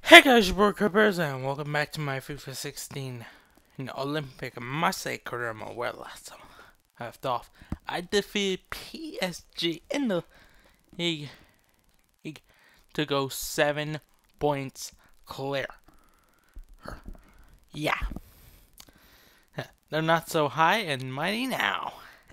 Hey guys, your boy Clippers, and welcome back to my FIFA 16 Olympic Marseille career mode. Where last time I left off, I defeated PSG in the league to go 7 points clear. Yeah, they're not so high and mighty now.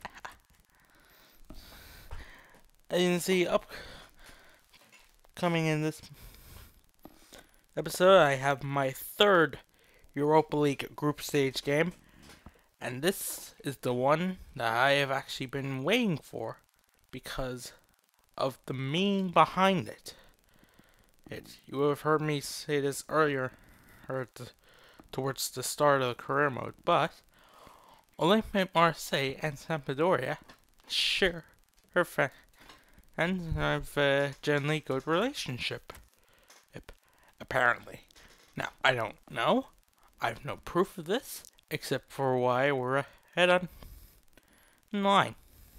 As you can see, upcoming in this episode, I have my third Europa League group stage game, and this is the one that I have actually been waiting for because of the meaning behind it. You would have heard me say this earlier, towards the start of the career mode, but Olympique Marseille and Sampdoria share her and have a generally good relationship. Apparently. Now, I don't know. I have no proof of this, except for why we're ahead on in line.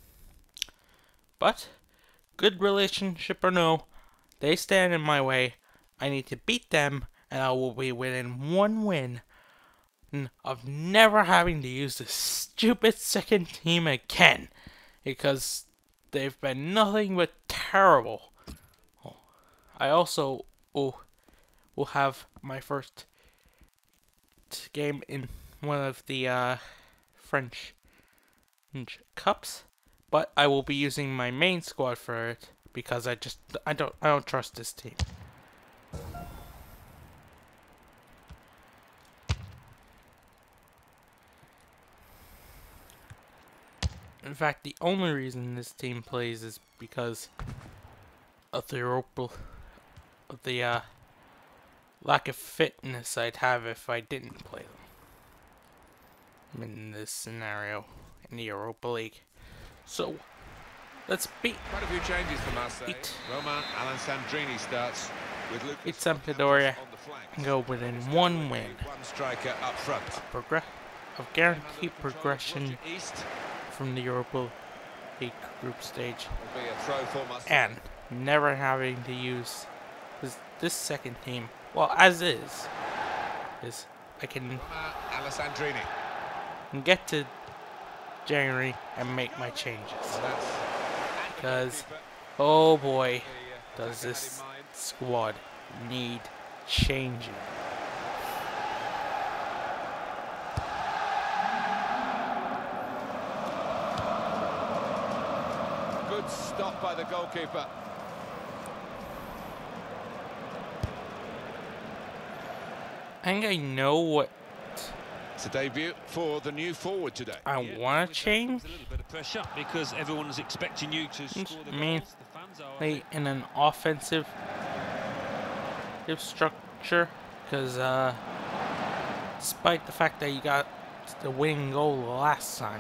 But, good relationship or no, they stand in my way. I need to beat them, and I will be within one win of never having to use this stupid second team again, because they've been nothing but terrible. I also will have my first game in one of the French cups, but I will be using my main squad for it because I don't trust this team. In fact, the only reason this team plays is because of the lack of fitness I'd have if I didn't play them in this scenario in the Europa League. So let's beat Quite a few changes for Marseille. Romain Alessandrini starts with Lucas Sampdoria and go within one win. One striker up front. Of guaranteed progression from the Europa League group stage, and never having to use this second team. Well, as is I can Alessandrini get to January and make my changes. Because, oh boy, does this squad need changing. Good stop by the goalkeeper. I think I know what It's a debut for the new forward today. I want to change. A little bit of pressure because everyone is expecting you to score the mean, goals. The fans are play in an offensive structure, because despite the fact that you got the winning goal last time,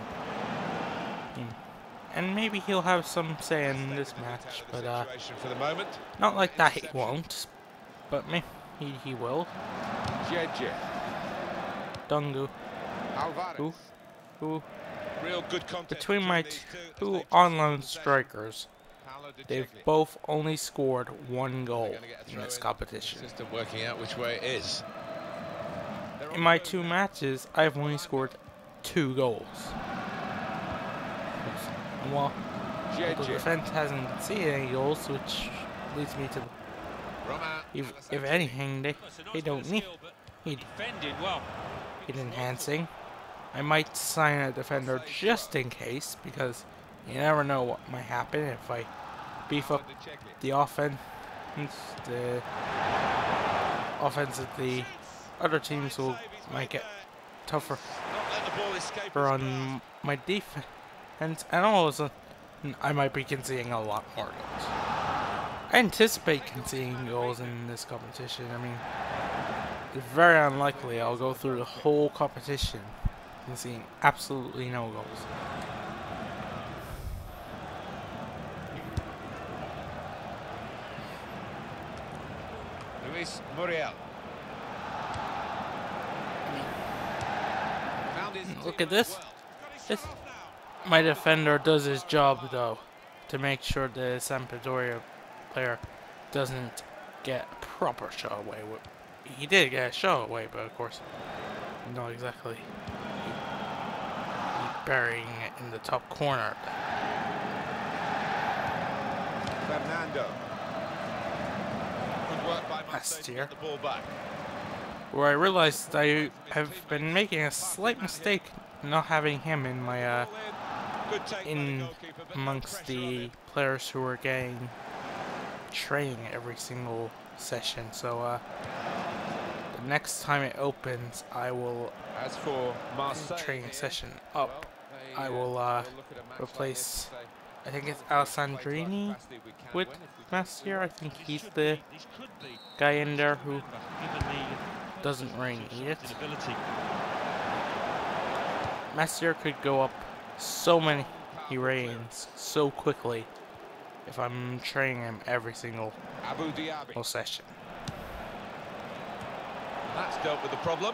and maybe he'll have some say in this match, but For the moment. not like that he won't, but maybe he will. Jeje. Dungu, Alvarez. who Real good contact between my two think online it's strikers, Paolo Di they've Ceglie. both only scored one goal in this competition. System working out which way it is. In my two matches, I've only scored 2 goals. And while the Jeje. defense hasn't conceded any goals, which leads me to, Romain if anything, they don't need defended well. enhancing. I might sign a defender just in case, because you never know what might happen if I beef up the offense. The offense of the other teams might get tougher on my defense, and all of a sudden I might be conceding a lot more goals. I anticipate conceding goals in this competition. I mean, it's very unlikely I'll go through the whole competition conceding absolutely no goals. Luis Muriel. Look at this. My defender does his job, though, to make sure the Sampdoria player doesn't get a proper shot away he did get a shot away, but of course, not exactly. Burying it in the top corner. Fernando. Good work by Marseille to get the ball back. Where I realized I have been making a slight mistake not having him in my amongst the players who are getting training every single session. So the next time it opens, I will As for Marseille training here, session up. I will replace, I think it's Alessandrini with Mastier. I think he's the guy in there who doesn't really need it. Mastier could go up so many ratings so quickly if I'm training him every single session. That's dealt with the problem.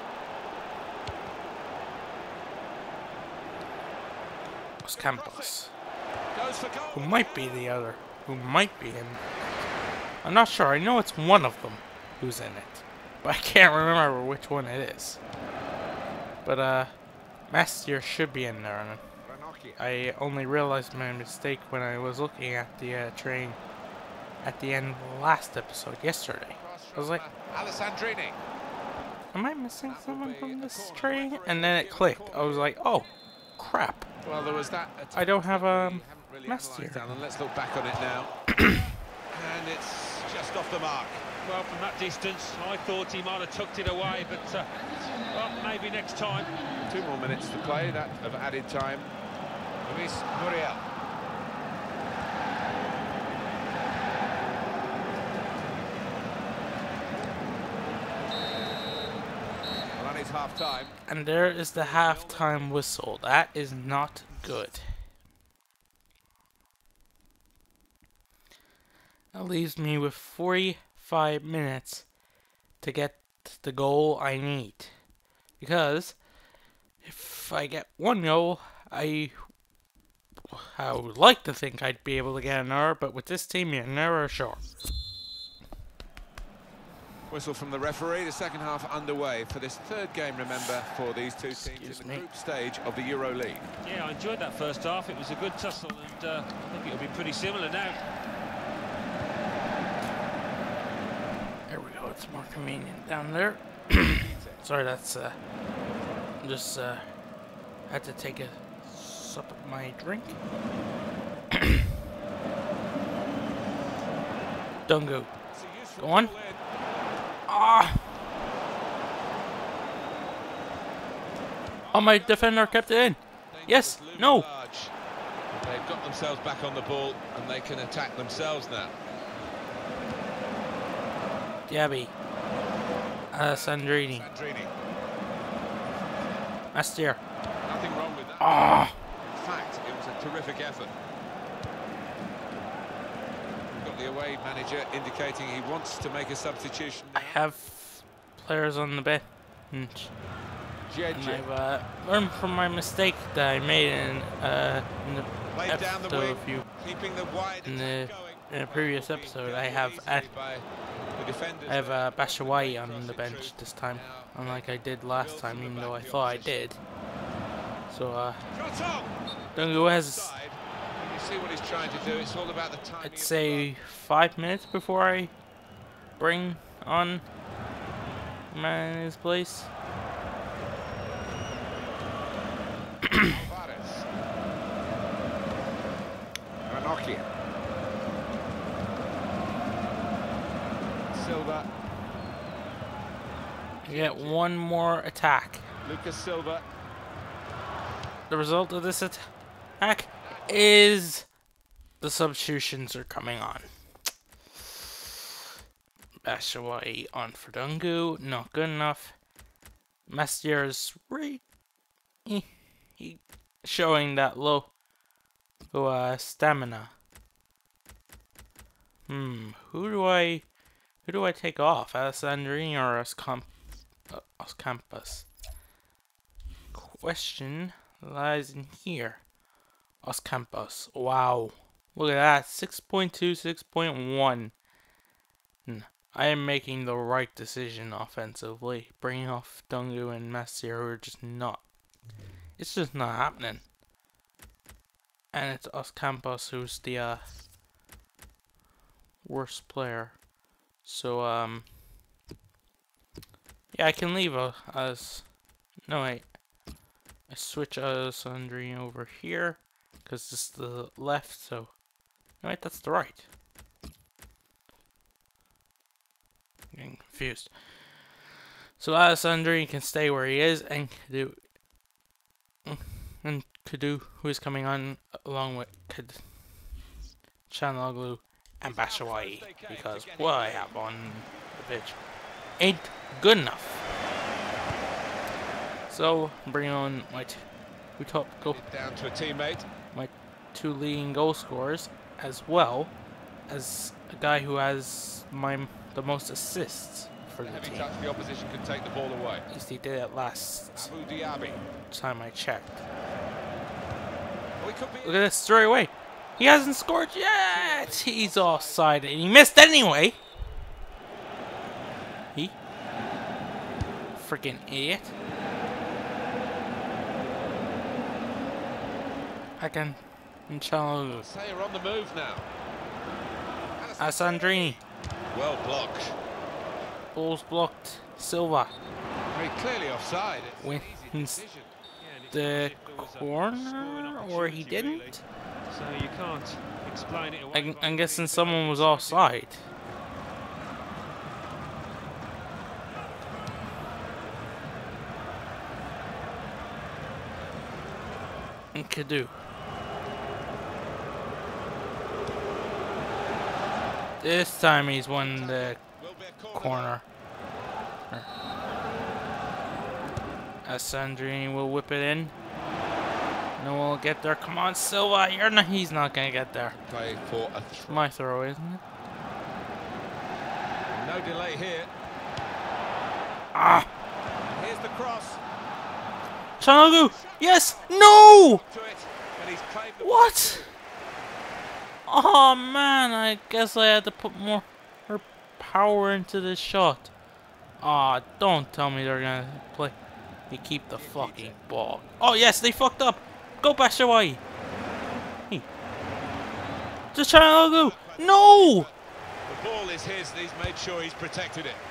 Campos, who might be the other, who might be him. I'm not sure. I know it's one of them who's in it, but I can't remember which one it is. But Mastier should be in there, and I only realized my mistake when I was looking at the train at the end of the last episode yesterday. I was like, Alessandrini. am I missing someone from this train? And then it clicked. I was like, oh, crap. Well, there was that. I don't have a Mastier. Let's look back on it now. And it's just off the mark. Well, from that distance, I thought he might have tucked it away, but well, maybe next time. 2 more minutes to play, that of added time. Luis Muriel. Well, that is half-time. And there is the halftime whistle. That is not good. That leaves me with 45 minutes to get the goal I need. Because if I get one goal, I would like to think I'd be able to get another, but with this team, you're never sure. Whistle from the referee, the second half underway for this third game, remember, for these two teams in the group stage of the Euro League. Yeah, I enjoyed that first half. It was a good tussle, and I think it'll be pretty similar now. There we go, it's more convenient down there. Sorry, that's just had to take a sup of my drink. Dungu, go on. Ah! Oh, my defender kept it in. Yes, no. They've got themselves back on the ball and they can attack themselves now. Diaby. Sandrini. Mastier. Nothing wrong with that. Ah! In fact, it was a terrific effort. We've got the away manager indicating he wants to make a substitution now. I have players on the bench. And I've learned from my mistake that I made in the episode in a previous episode. I have Batshuayi on the bench this time, unlike I did last time, even though I thought I did. So Dungu has, I'd say, 5 minutes before I bring on the man in his place. Ranocchia. Silva. You get one more attack. Lucas Silva. The result of this attack is the substitutions are coming on. Batshuayi on for Dungu, not good enough. Mastier's showing that low stamina. Who do I take off? Alessandrini or Campos? Question lies in here. Campos. Wow. Look at that. 6.2, 6.1. I am making the right decision offensively. Bringing off Dungu and Messier who are just not. It's just not happening. And it's Os Campos who's the worst player. So yeah, I can leave as no wait. I switch Sandrine over here because this is the left. So no wait, that's the right. I'm getting confused. So Sandrine can stay where he is, and Kadu, who is coming on along with Chanaloglu and Batshuayi, because what I have on the pitch ain't good enough. So bring on my down to a teammate. My two leading goal scorers, as well as a guy who has the most assists for the team. Touch, the opposition can take the ball away. At least he did it last Abu Diaby. time I checked. Look at this, straight away. He hasn't scored yet. He's offside and he missed anyway. He freaking idiot. Again, Chanaloglu. Sayer on the move now. Sandrine. Well blocked. Ball's blocked. Silva Very clearly offside. wins the corner, or he didn't. So you can't explain it away. I'm guessing someone was offside. And Kadu. This time he's won the corner. Sandrine will whip it in. No one will get there. Come on, Silva. He's not gonna get there. Play for a My throw, isn't it? No delay here. Ah! Here's the cross. Chanaloglu! Yes! No! To it, and he's claimed the What? Oh man, I guess I had to put more power into this shot. Ah, don't tell me they're gonna play. You keep the fucking ball. Oh yes, they fucked up. Go Batshuayi. Hey. Just Chanaloglu. No! The ball is his, and he's made sure he's protected it.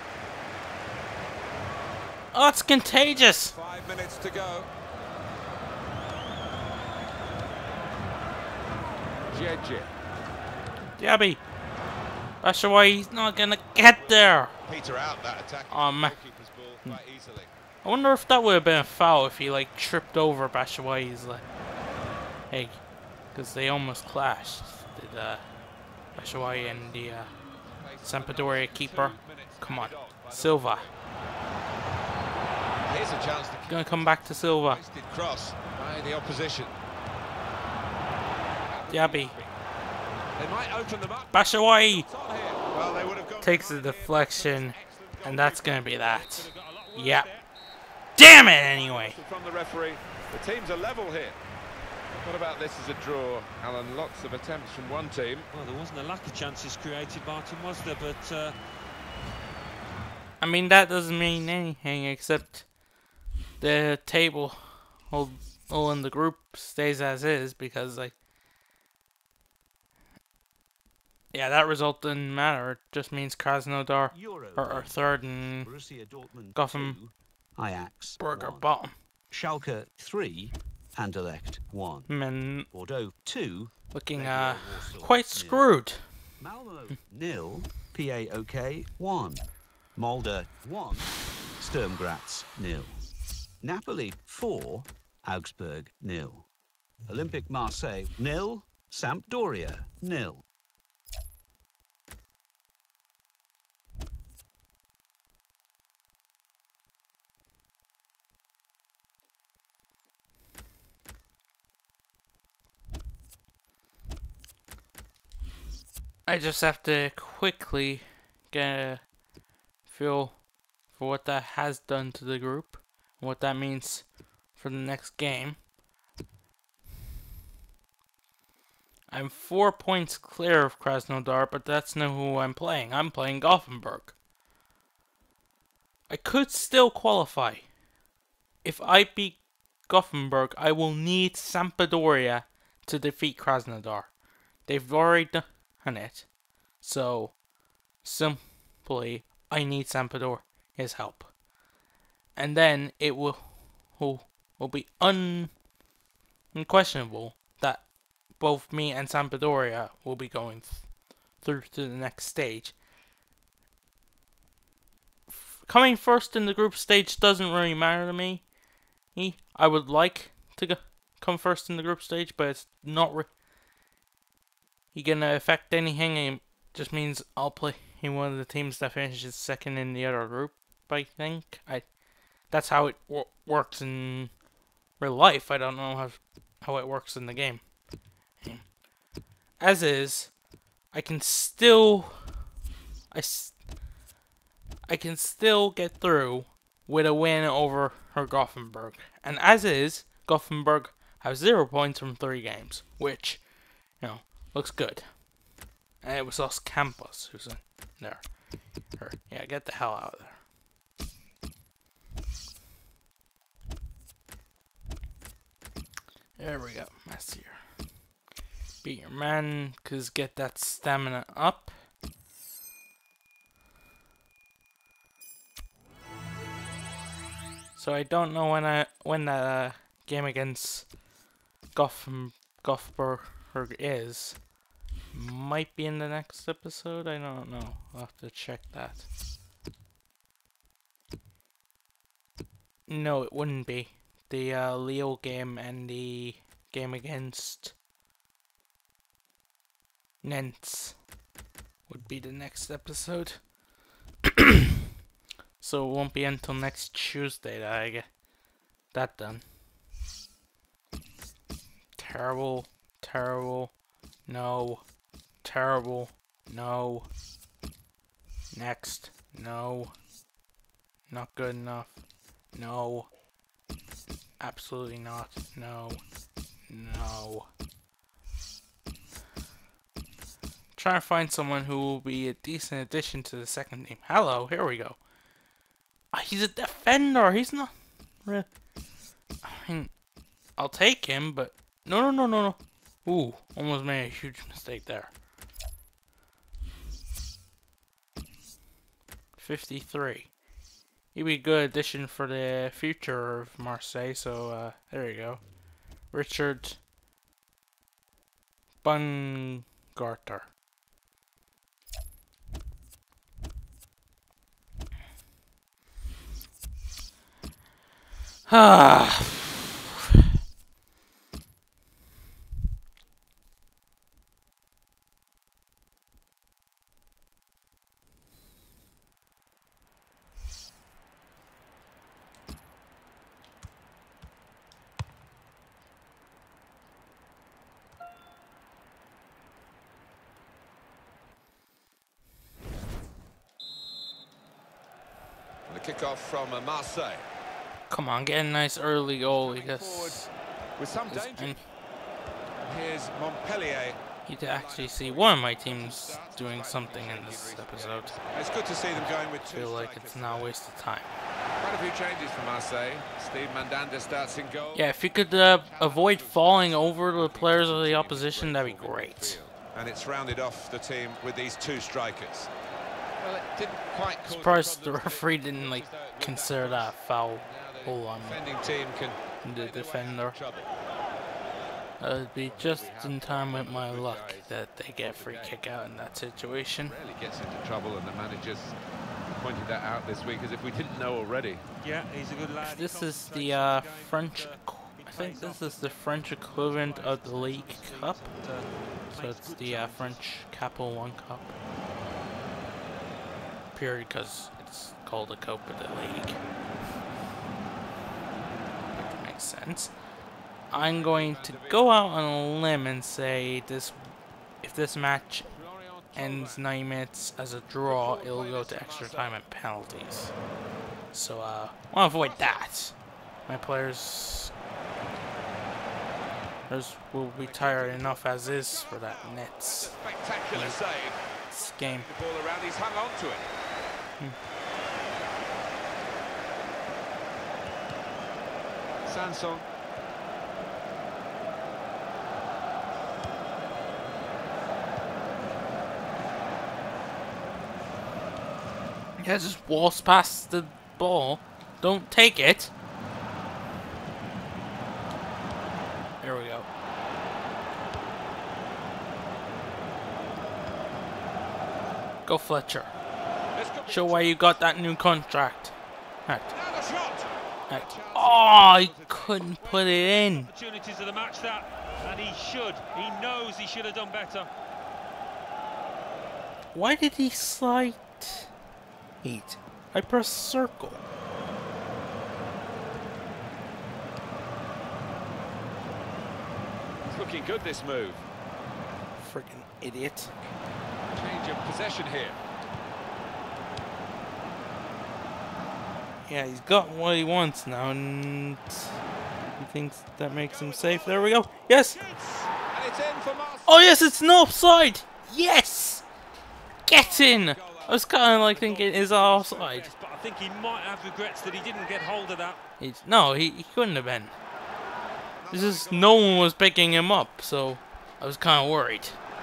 Oh, it's contagious. 5 minutes to go. Jeje. Diaby. Batshuayi's not gonna get there. Peter out that attack. Oh man. Goalkeeper's ball quite easily. I wonder if that would have been a foul if he like tripped over Batshuayi's leg. Hey, because they almost clashed. Did Batshuayi and the Sampdoria keeper. Come on, Silva. Here's a chance to Gonna come back to Silva. wasted cross by the opposition. Diaby. They might open them up. Batshuayi Well, they would have gone takes the deflection, and that's gonna be that. Yeah. Damn it anyway. from the referee. The teams are level here. What about this as a draw, Alan? Lots of attempts from one team. Well, there wasn't a lack of chances created, Martin, was there? But I mean, that doesn't mean anything except the table all in the group stays as is, because like, yeah, that result didn't matter. It just means Krasnodar are third and Borussia Dortmund Gotham 2, Ajax Burger 1, bottom. Schalke 3, Anderlecht 1, Men Bordeaux 2, looking Legia Warsaw quite 0, screwed. Malmo 0, PAOK 1, Molde 1, Sturm Graz 0, Napoli 4, Augsburg 0, Olympique Marseille 0, Sampdoria 0. I just have to quickly get a feel for what that has done to the group, and what that means for the next game. I'm 4 points clear of Krasnodar, but that's not who I'm playing. I'm playing Gothenburg. I could still qualify. If I beat Gothenburg, I will need Sampdoria to defeat Krasnodar. They've already done it. So, simply, I need Sampdoria's help. And then it will be unquestionable that both me and Sampdoria will be going through to the next stage. Coming first in the group stage doesn't really matter to me. I would like to come first in the group stage, but it's not really gonna affect anything. It just means I'll play in one of the teams that finishes second in the other group, I think. That's how it works in real life. I don't know how it works in the game. As is, I can still get through with a win over Gothenburg. And as is, Gothenburg have 0 points from 3 games, which, looks good. And it was Los Campos who's in there. Yeah, get the hell out of there. There we go, Messier. Beat your man, cause get that stamina up. So I don't know when that game against Gothenburg is. Might be in the next episode. I don't know. I'll have to check that. No, it wouldn't be. The Leo game and the game against Nents would be the next episode. So it won't be until next Tuesday that I get that done. Terrible, terrible, no, terrible, no, next, no, not good enough, no, absolutely not, no, no. Trying to find someone who will be a decent addition to the second team. Hello, here we go. He's a defender. He's not really. I mean, I'll take him, but no. Ooh, almost made a huge mistake there. 53. He'd be a good addition for the future of Marseille. So there you go, Richard Bungarter. Ah. The kickoff from Marseille. Come on, get a nice early goal because with some danger. Here's Montpellier. You'd actually see one of my teams doing something in this episode. It's good to see them going with I feel like it's not a waste of time. Quite a few changes for Marseille. Steve Mandanda starts in goal. Yeah, if you could avoid falling over the players of the opposition, that'd be great. And it's rounded off the team with these 2 strikers. Well, it didn't quite. Surprised the referee didn't consider that foul. On the defender. It'd be just in time with my luck that they get free kick out in that situation. Rarely gets into trouble, and the manager's pointed that out this week as if we didn't know already. Yeah, he's a good lad. This is the French. I think this is the French equivalent of the League Cup. So it's the French Capital One Cup. Period, because it's called a Cup of the League. Sense. I'm going to go out on a limb and say if this match ends 9 minutes as a draw, it'll go to extra time and penalties. So I want to avoid that. My players There's will be tired enough as is for that Nets Spectacular save. game. The ball around, he's hung on to it. Sanson. Yeah, just waltz past the ball. Don't take it. There we go. Go Fletcher. Show why you got that new contract. Right. Right. Oh, he couldn't put it in. Opportunities of the match that, and he should. He knows he should have done better. Why did he slide? Heat. I press circle. It's looking good, this move. Freaking idiot. Change of possession here. Yeah, he's got what he wants now, and he thinks that makes him safe. There we go. Yes. And it's in for Marseille. Oh yes, it's no offside. Yes. Get in. I was kind of like thinking, is that offside? But I think he might have regrets that he didn't get hold of that. No, he couldn't have been. This is no one was picking him up, so I was kind of worried.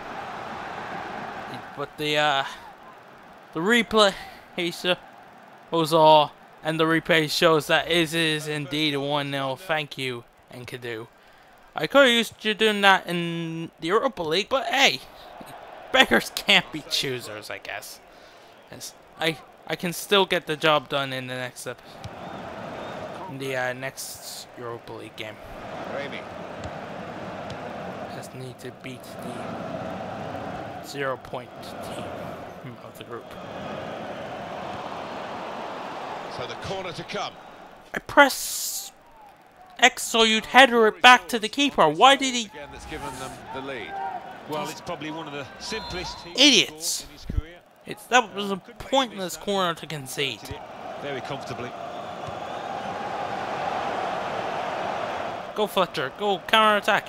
But the replay was all, and the replay shows that it is indeed a 1-0. Thank you, Enkidu. I could have used you doing that in the Europa League, but hey, beggars can't be choosers, I guess. Yes, I can still get the job done in the next next Europa League game. Raimi. Just need to beat the 0-point team of the group. So the corner to come. I press X so you'd header it back to the keeper. Why did he? Again, that's given them the lead. Well, it's probably one of the simplest Idiots. in his career. That was a pointless corner to concede. Very comfortably. Go Fletcher, go counter attack.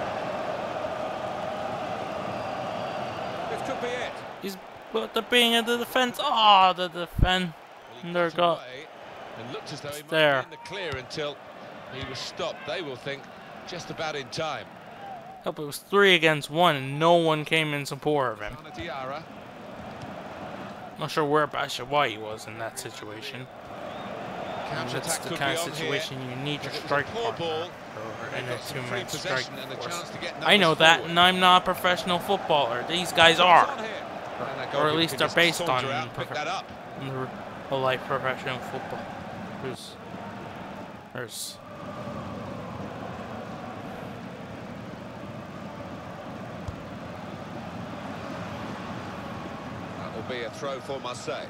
This could be it. He's put the being in the defense. Oh, the defender got. It looked as though he might there. be in the clear until he was stopped. They will think just about in time. Hope it was 3 against 1 and no one came in support of him. Sana Diarra. Not sure where why he was in that situation. That's the kind of situation you need your strike partner in a 2-man strike force. I know that, and I'm not a professional footballer. These guys are, or at least they're based on real-life professional football. There's. That will be a throw for Marseille.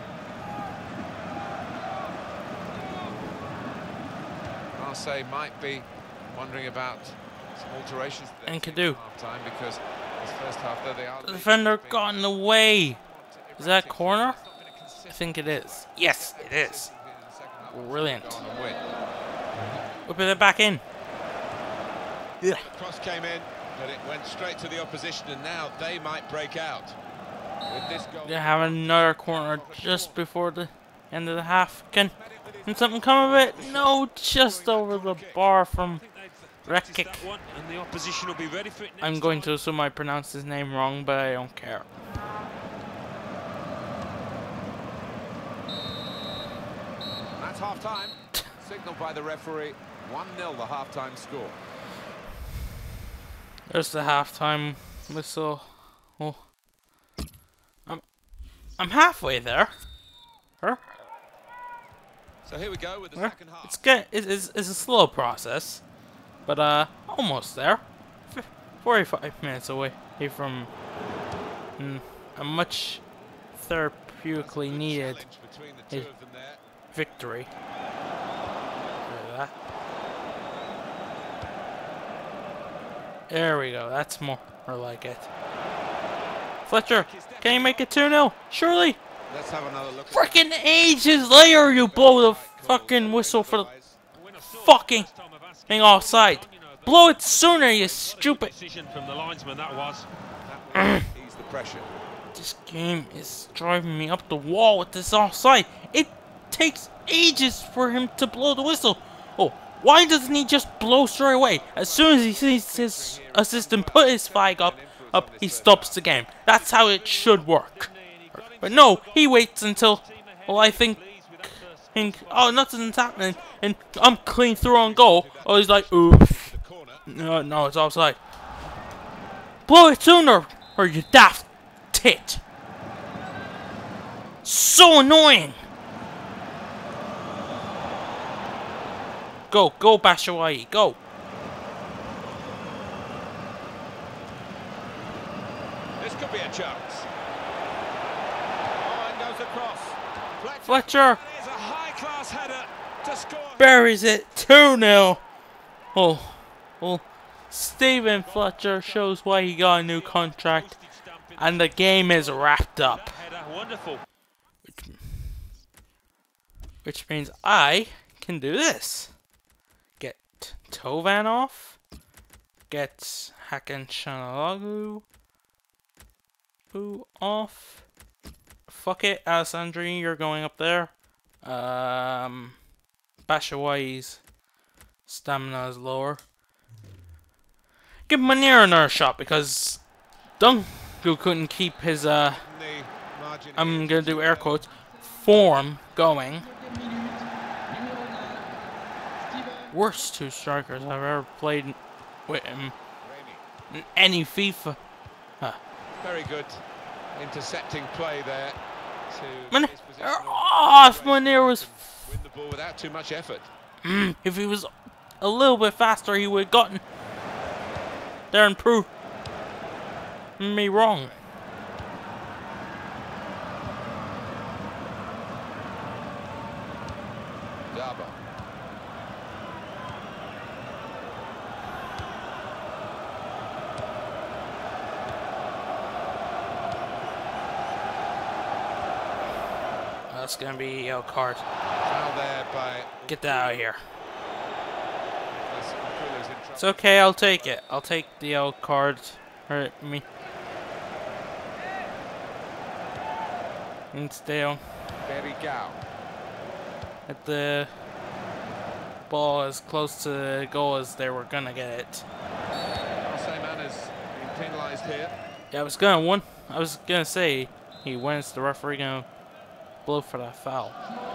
Marseille might be wondering about some alterations And Enkidu. half-time because this first half, though they are The defender got in the way. Is that corner? I think it is. Yes, it is. Brilliant. Whip it back in. Yeah. Cross came in, but it went straight to the opposition, and now they might break out. With this goal, They have another corner just before the end of the half. Can something come of it? No, just over the bar from Rekic. And the opposition will be ready for it. I'm going to assume I pronounced his name wrong, but I don't care. That's half-time. Signaled by the referee. 1-0 the half-time score. There's the halftime whistle. Oh, I'm halfway there. Huh? So here we go with the second half. It's a slow process, but almost there. 45 minutes away from a much therapeutically needed Between the two of them there. victory. Look at that. There we go. That's more like it. Fletcher, can you make it 2-0? Surely. Let's have another look. Freaking ages later, you blow the fucking whistle for the fucking thing offside. Blow it sooner, you stupid. Decision from the linesman, that was. Ease the pressure. This game is driving me up the wall with this offside. It takes ages for him to blow the whistle. Oh, why doesn't he just blow straight away? As soon as he sees his assistant put his flag up, he stops the game. That's how it should work. But no, he waits until, well, I think oh, nothing's happening, and I'm clean through on goal. Oh, he's like, oof. No, it's offside. Blow it sooner, or you daft tit. So annoying. Go, Batshuayi, go. This could be a chance. Oh, and goes across. Fletcher It's a high-class header to score. buries it 2-0. Oh, well, Stephen Fletcher shows why he got a new contract, and the game is wrapped up. Wonderful. Which means I can do this. Get Tovan off. Get Hakan Çalhanoğlu off. Fuck it, Alessandrini, you're going up there. Batshuayi's stamina is lower. Give Munir another shot because Dungu couldn't keep his I'm gonna do air quotes form going. Worst two strikers I've ever played with him in any FIFA. Very good intercepting play there. If Munir was Win the ball without too much effort. if he was a little bit faster, he would have gotten there and proved me wrong. Zaba. That's gonna be a yellow card. Foul there by. Get that out of here. It's okay, I'll take it. I'll take the yellow card. Hurt me. And stay on. Very Gao. At the ball as close to the goal as they were gonna get it. Marseille man has been penalised here. Yeah, I was gonna say when's the referee gonna blow for that foul?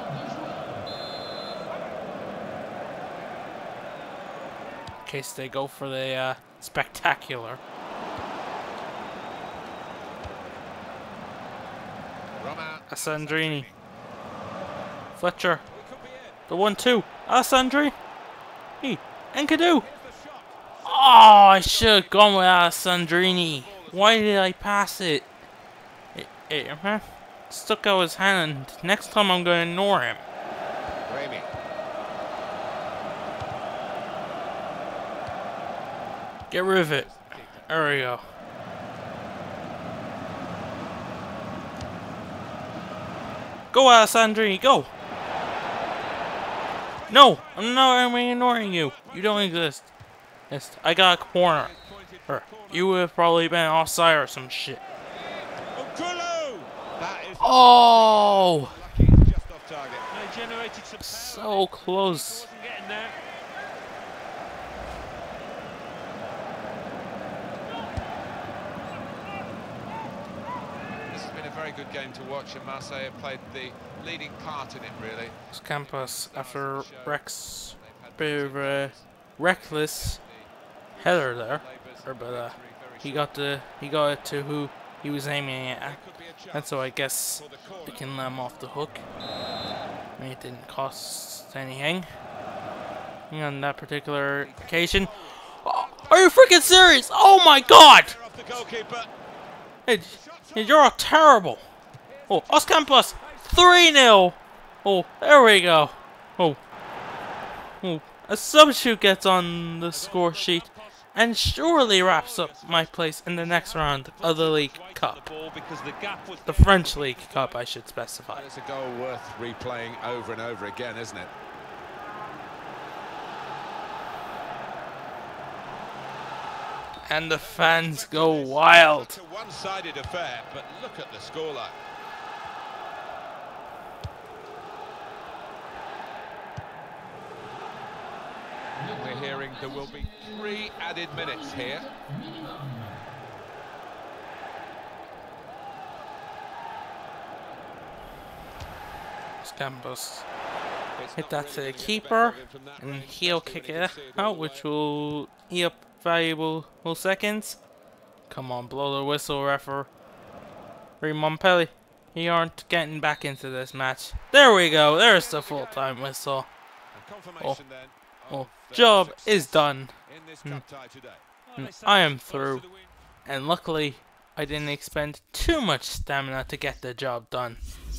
In case they go for the spectacular. Alessandrini. Fletcher. The 1-2. Alessandrini. Enkidu. Oh, I should have gone with Alessandrini. Why did I pass it? It stuck out his hand. Next time I'm going to ignore him. Raimi. Get rid of it. There we go. Go, Alessandrini, go! No, I'm not ignoring you. You don't exist. Yes, I got a corner. You would have probably been offside or some shit. Oh! So close. Very good game to watch, and Marseille have played the leading part in it, really. Campos, after Rex, bit of a reckless header there, but he got it to who he was aiming at, and so I guess we can let him off the hook. I mean, it didn't cost anything on that particular occasion. Oh, are you freaking serious? Oh my God! Hey, you're terrible. Oh, Os Campos, 3-0. Oh, there we go. Oh, a substitute gets on the score sheet and surely wraps up my place in the next round of the League Cup. The French League Cup, I should specify. It's a goal worth replaying over and over again, isn't it? And the fans go wild. It's a one-sided affair, but look at the scoreline. We're hearing there will be 3 added minutes here. Campos hit that to the keeper, and he'll kick it out, which will eat up valuable seconds. Come on, blow the whistle, referee Montpellier. You aren't getting back into this match. There we go. There's the full-time whistle. Oh, job is done. I am through, and luckily I didn't expend too much stamina to get the job done.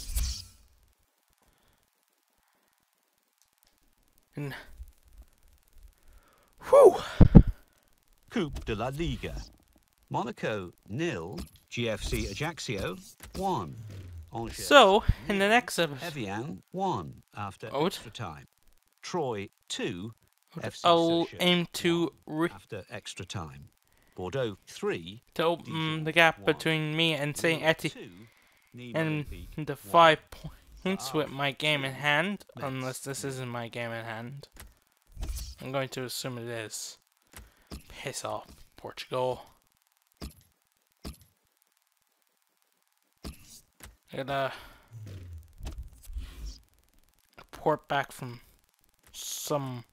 And whew. Coupe de la Liga. Monaco 0, GFC Ajaccio 1. Angers, So, in the next episode, Evian 1 after extra time. Troyes 2, FC I'll Sochaux aim to 1 after extra time. Bordeaux 3 to open the gap 1. between me and Saint Etienne 2, and Nîmes the 1. 5 points with my game in hand, unless this isn't my game in hand. I'm going to assume it is. Piss off, Portugal. I gotta report back from someone.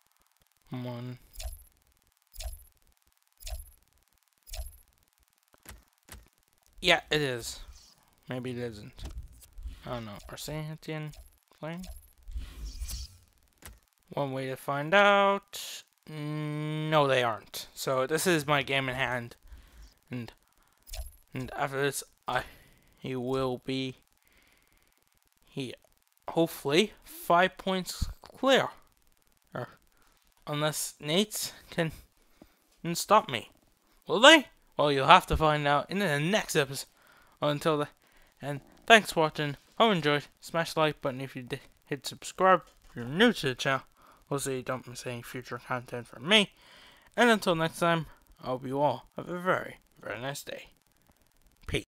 Yeah, it is. Maybe it isn't. I don't know. Are Saint Etienne playing? One way to find out. No, they aren't. So this is my game in hand, and after this, he will be hopefully 5 points clear, or unless Nate's can stop me. Will they? Well, you'll have to find out in the next episode. Until then, and thanks for watching. Hope you enjoyed. Smash the like button if you did. Hit subscribe if you're new to the channel. So you don't miss any future content from me. And until next time, I hope you all have a very, very nice day.